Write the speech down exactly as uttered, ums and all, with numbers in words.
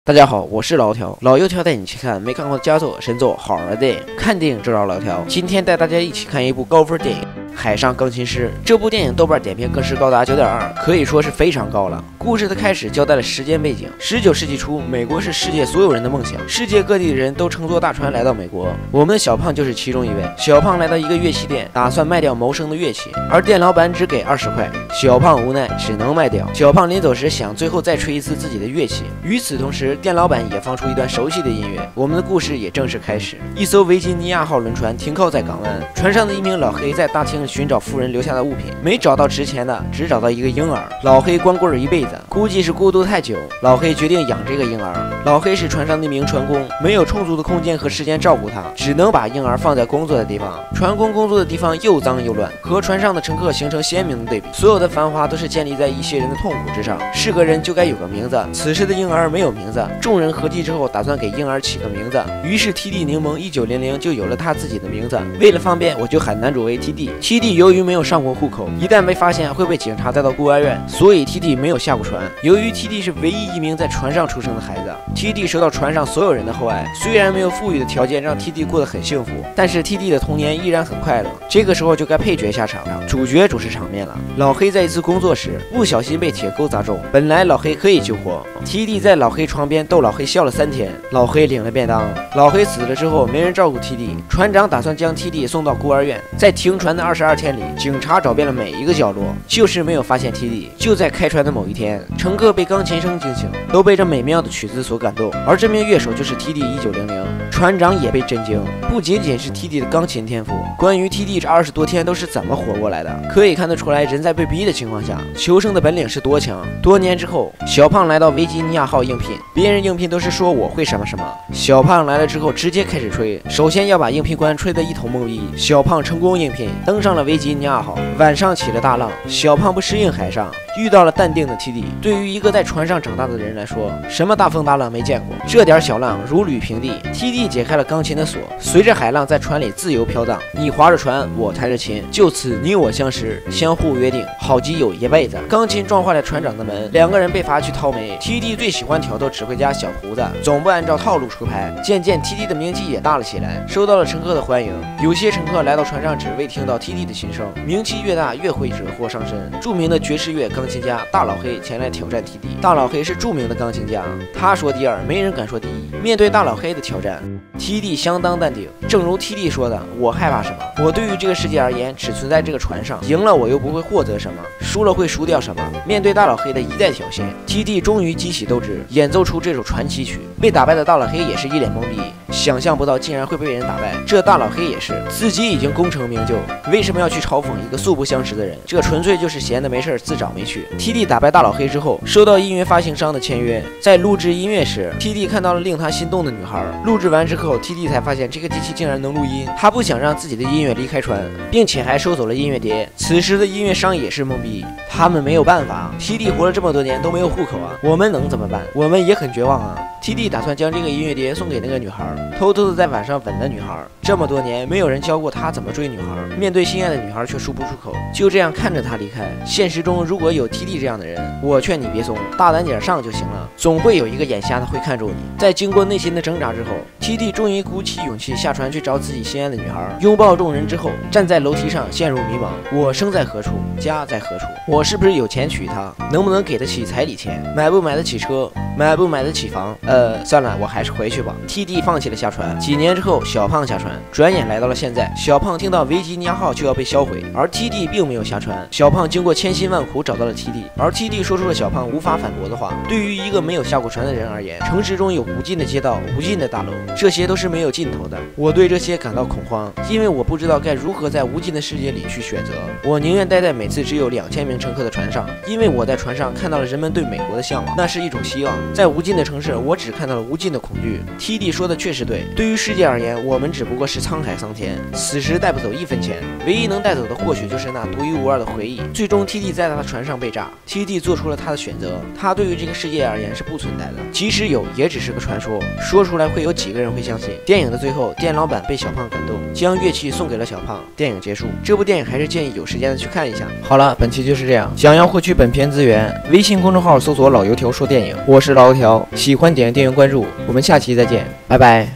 大家好，我是老条，老油条带你去看没看过的佳作、神作、好玩的电影。看电影就找老条。今天带大家一起看一部高分电影《海上钢琴师》。这部电影豆瓣点评更是高达 九点二， 可以说是非常高了。故事的开始交代了时间背景：十九世纪初，美国是世界所有人的梦想，世界各地的人都乘坐大船来到美国。我们的小胖就是其中一位。小胖来到一个乐器店，打算卖掉谋生的乐器，而店老板只给二十块。小胖无奈，只能卖掉。小胖临走时想最后再吹一次自己的乐器。与此同时，店老板也放出一段熟悉的音乐。我们的故事也正式开始。一艘维吉尼亚号轮船停靠在港湾，船上的一名老黑在大厅寻找夫人留下的物品，没找到值钱的，只找到一个婴儿。老黑光棍一辈子，估计是孤独太久，老黑决定养这个婴儿。老黑是船上的一名船工，没有充足的空间和时间照顾他，只能把婴儿放在工作的地方。船工工作的地方又脏又乱，和船上的乘客形成鲜明的对比。所有的繁华都是建立在一些人的痛苦之上。是个人就该有个名字，此时的婴儿没有名字，众人合计之后打算给婴儿起个名字，于是 T D 柠檬一九零零就有了他自己的名字。为了方便，我就喊男主为 T D。 T D 由于没有上过户口，一旦被发现会被警察带到孤儿院，所以 T D 没有下过船。由于 T D 是唯一一名在船上出生的孩子， T D 受到船上所有人的厚爱。虽然没有富裕的条件让 T D 过得很幸福，但是 T D 的童年依然很快乐。这个时候就该配角下场了，主角主持场面了。老黑在一次工作时不小心被铁钩砸中，本来老黑可以救活， T D 在老黑床边逗老黑笑了三天。老黑领了便当。老黑死了之后没人照顾 T D， 船长打算将 T D 送到孤儿院。在停船的二十二天里，警察找遍了每一个角落，就是没有发现 T D。 就在开船的某一天，乘客被钢琴声惊醒，都被这美妙的曲子所感动，而这名乐手就是 T D 一九零零。船长也被震惊，不仅仅是 T D 的钢琴天赋，关于 T D 这二十多天都是怎么活过来的，可以看得出来，人在被逼的情况下，求生的本领是多强。多年之后，小胖来到维吉尼亚号应聘，别人应聘都是说我会什么什么，小胖来了之后直接开始吹，首先要把应聘官吹得一头懵逼。小胖成功应聘，登上了维吉尼亚号。晚上起了大浪，小胖不适应海上，遇到了淡定的 T D。 对于一个在船上长大的人来说，什么大风大浪没见过，这点小浪如履平地。 T D 解开了钢琴的锁，随着海浪在船里自由飘荡，你划着船，我弹着琴，就此你我相识，相互约定，好基友一辈子。钢琴撞坏了船长的门，两个人被罚去掏煤。 T D 最喜欢挑逗指挥家小胡子，总不按照套路出牌。渐渐 T D 的名气也大了起来，受到了乘客的欢迎。有些乘客来到船上只为听到 T D 的琴声，名气越大越会惹祸上身。著名的爵士乐钢琴家大老黑前来挑战 T D。 大老黑是著名的钢琴家，他说第二，没人敢说第一。面对大老黑的挑战， T D 相当淡定。正如 T D 说的，我害怕什么？我对于这个世界而言，只存在这个船上，赢了我又不会获得什么，输了会输掉什么？面对大老黑的一再挑衅， T D 终于激起斗志，演奏出这首传奇曲。被打败的大老黑也是一脸懵逼，想象不到竟然会被人打败。这大老黑也是自己已经功成名就，为什么要去嘲讽一个素不相识的人？这纯粹就是闲的没事自找没趣。 T D 打败大老黑之后，收到音乐发行商的签约，在录制音乐时 ，T D 看到了令他心动的女孩。录制完之后 ，T D 才发现这个机器竟然能录音。他不想让自己的音乐离开船，并且还收走了音乐碟。此时的音乐商也是懵逼，他们没有办法。T D 活了这么多年都没有户口啊，我们能怎么办？我们也很绝望啊。 T D 打算将这个音乐碟送给那个女孩，偷偷的在晚上吻了女孩。这么多年，没有人教过他怎么追女孩，面对心爱的女孩却说不出口，就这样看着她离开。现实中如果有 T D 这样的人，我劝你别怂，大胆点上就行了，总会有一个眼瞎的会看住你。在经过内心的挣扎之后 ，T D 终于鼓起勇气下船去找自己心爱的女孩，拥抱众人之后，站在楼梯上陷入迷茫。我生在何处？家在何处？我是不是有钱娶她？能不能给得起彩礼钱？买不买得起车？买不买得起房？ 呃，算了，我还是回去吧。T D 放弃了下船。几年之后，小胖下船，转眼来到了现在。小胖听到维吉尼亚号就要被销毁，而 T D 并没有下船。小胖经过千辛万苦找到了 T D， 而 T D 说出了小胖无法反驳的话：对于一个没有下过船的人而言，城市中有无尽的街道、无尽的大楼，这些都是没有尽头的。我对这些感到恐慌，因为我不知道该如何在无尽的世界里去选择。我宁愿待在每次只有两千名乘客的船上，因为我在船上看到了人们对美国的向往，那是一种希望。在无尽的城市，我只看到了无尽的恐惧。T D 说的确实对，对于世界而言，我们只不过是沧海桑田，此时带不走一分钱，唯一能带走的或许就是那独一无二的回忆。最终 T D 在他的船上被炸 ，T D 做出了他的选择，他对于这个世界而言是不存在的，即使有，也只是个传说，说出来会有几个人会相信？电影的最后，店老板被小胖感动，将乐器送给了小胖。电影结束，这部电影还是建议有时间的去看一下。好了，本期就是这样。想要获取本片资源，微信公众号搜索“老油条说电影”，我是老油条，喜欢点点订阅关注，我们下期再见， 拜拜。